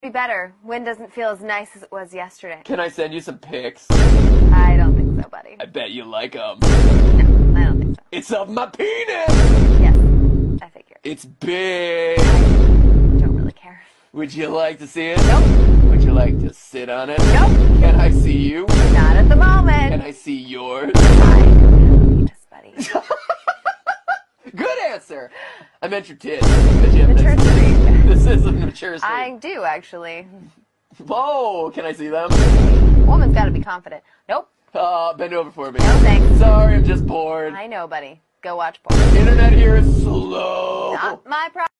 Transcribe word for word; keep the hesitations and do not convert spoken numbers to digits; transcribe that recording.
Be better. Wind doesn't feel as nice as it was yesterday. Can I send you some pics? I don't think so, buddy. I bet you like them. No, I don't think so. It's of my penis! Yes, I figure. It's big. Don't really care. Would you like to see it? Nope. Would you like to sit on it? Nope. Can I see you? Not at the moment. Can I see yours? I don't have a penis, buddy. Good answer! I meant your tits. The gym Mature next- street. This is a mature street. I do, actually. Whoa! Can I see them? Woman's got to be confident. Nope. Uh, bend over for me. No thanks. Sorry, I'm just bored. I know, buddy. Go watch porn. Internet here is slow. Not my problem.